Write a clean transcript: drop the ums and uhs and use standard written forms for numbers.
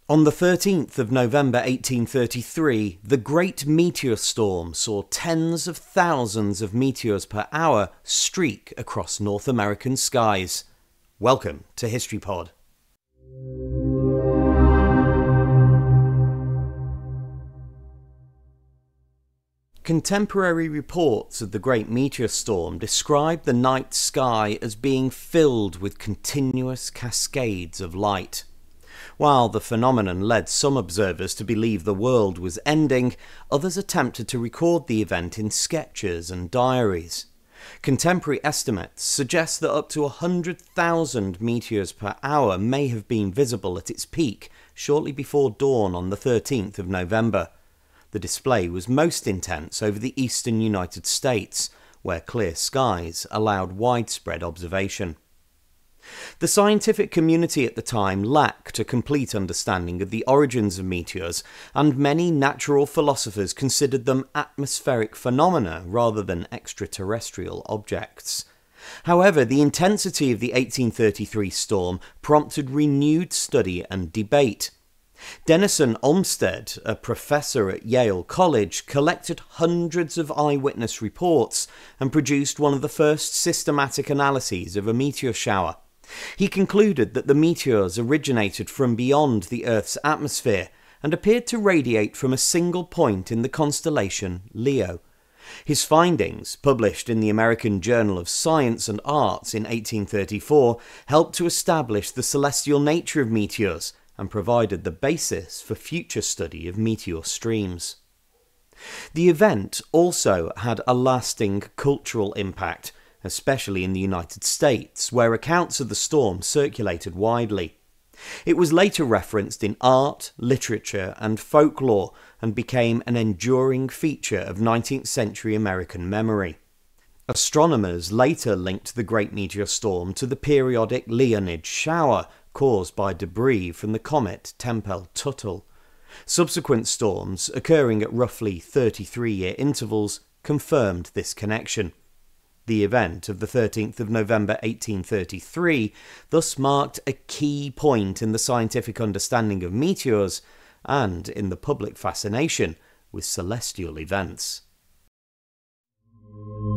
On the 13th of November 1833, the Great Meteor Storm saw tens of thousands of meteors per hour streak across North American skies. Welcome to HistoryPod. Contemporary reports of the Great Meteor Storm describe the night sky as being filled with continuous cascades of light. While the phenomenon led some observers to believe the world was ending, others attempted to record the event in sketches and diaries. Contemporary estimates suggest that up to 100,000 meteors per hour may have been visible at its peak shortly before dawn on the 13th of November. The display was most intense over the eastern United States, where clear skies allowed widespread observation. The scientific community at the time lacked a complete understanding of the origins of meteors, and many natural philosophers considered them atmospheric phenomena rather than extraterrestrial objects. However, the intensity of the 1833 storm prompted renewed study and debate. Denison Olmsted, a professor at Yale College, collected hundreds of eyewitness reports and produced one of the first systematic analyses of a meteor shower. He concluded that the meteors originated from beyond the Earth's atmosphere and appeared to radiate from a single point in the constellation Leo. His findings, published in the American Journal of Science and Arts in 1834, helped to establish the celestial nature of meteors and provided the basis for future study of meteor streams. The event also had a lasting cultural impact, especially in the United States, where accounts of the storm circulated widely. It was later referenced in art, literature, and folklore, and became an enduring feature of 19th century American memory. Astronomers later linked the Great Meteor Storm to the periodic Leonid shower caused by debris from the comet Tempel-Tuttle. Subsequent storms, occurring at roughly 33-year intervals, confirmed this connection. The event of the 13th of November 1833 thus marked a key point in the scientific understanding of meteors and in the public fascination with celestial events.